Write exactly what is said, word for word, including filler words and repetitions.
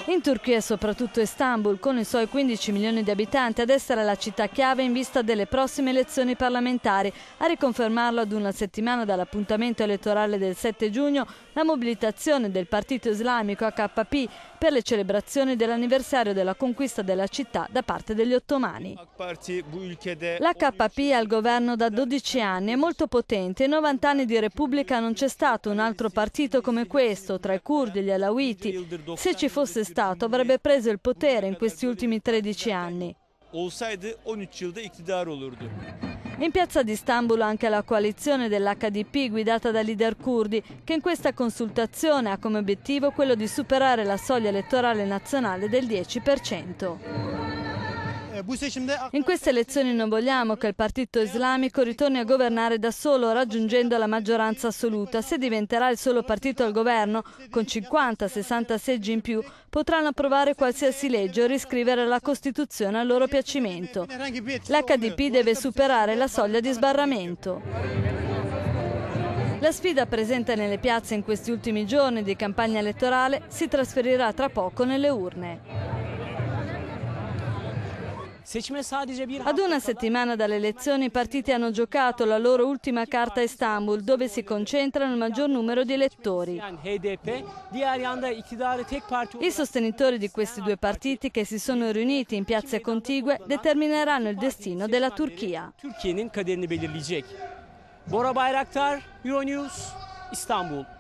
In Turchia e soprattutto Istanbul, con i suoi quindici milioni di abitanti, ad essere la città chiave in vista delle prossime elezioni parlamentari. A riconfermarlo ad una settimana dall'appuntamento elettorale del sette giugno, la mobilitazione del partito islamico A K P per le celebrazioni dell'anniversario della conquista della città da parte degli ottomani. L'A K P è al governo da dodici anni, è molto potente. In novanta anni di Repubblica non c'è stato un altro partito come questo, tra i curdi e gli alawiti. Se ci fosse stato, avrebbe preso il potere in questi ultimi tredici anni. In piazza di Istanbul anche la coalizione dell'H D P guidata da leader curdi, che in questa consultazione ha come obiettivo quello di superare la soglia elettorale nazionale del dieci per cento. In queste elezioni non vogliamo che il partito islamico ritorni a governare da solo raggiungendo la maggioranza assoluta. Se diventerà il solo partito al governo, con cinquanta sessanta seggi in più, potranno approvare qualsiasi legge o riscrivere la Costituzione a loro piacimento. L'H D P deve superare la soglia di sbarramento. La sfida presente nelle piazze in questi ultimi giorni di campagna elettorale si trasferirà tra poco nelle urne. Ad una settimana dalle elezioni i partiti hanno giocato la loro ultima carta a Istanbul, dove si concentrano il maggior numero di elettori. I sostenitori di questi due partiti, che si sono riuniti in piazze contigue, determineranno il destino della Turchia. Bora Bayraktar, Euronews, Istanbul.